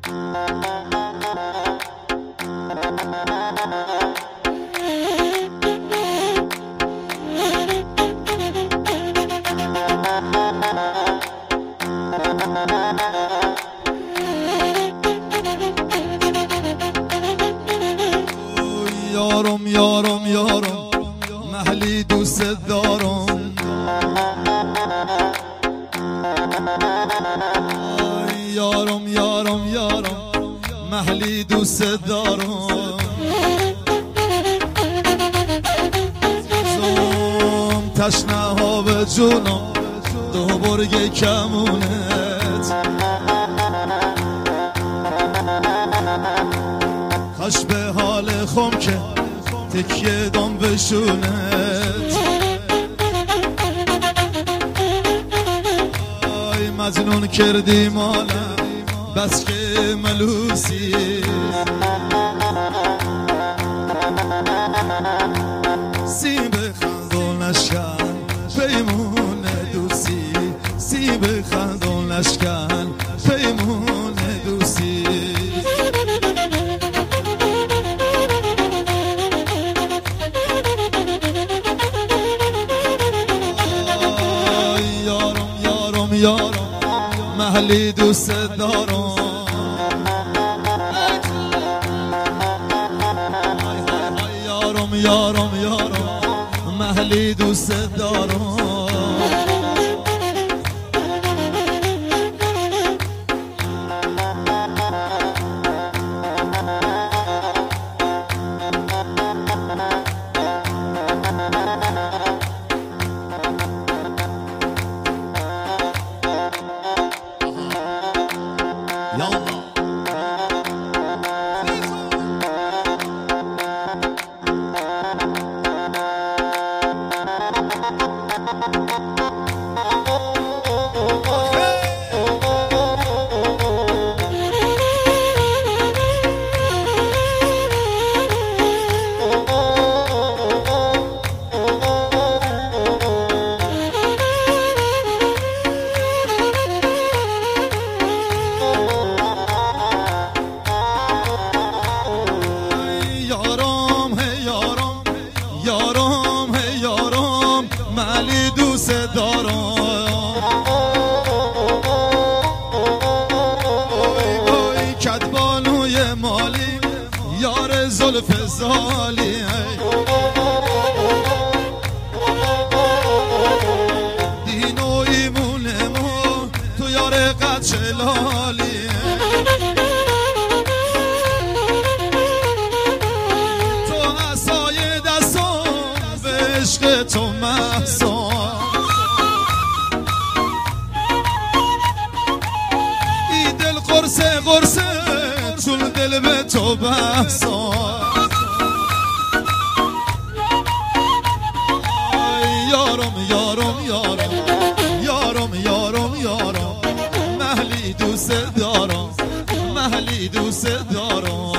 یارم یارم یارم محلی دوست دارم، یارم یارم یارم محلی دوست دارم، زوم تشنه ها به جونم دو برگ کمونت، کاش به حال خم که تکیه دام بشونت، آی مجنون کردی مالم بس که ملوسی، سیب خندون نشکن پیمون دوستی، سیب خندون نشکن پیمون دوستی. یارم محلی دوست دارم، یارم یارم یارم محلی دوست دارم، محلی دوست دارم، اوی کدبانوی مالی یار زلف زالی، دین و ایمونمو تو یار قچلالی، تو عصای دستم به عشق تو محسا، ای دل قرصه قرصه چون دل به تو بحثا، یارم یارم یارم یارم یارم یارم محلی دوست دارم، محلی دوست دارم.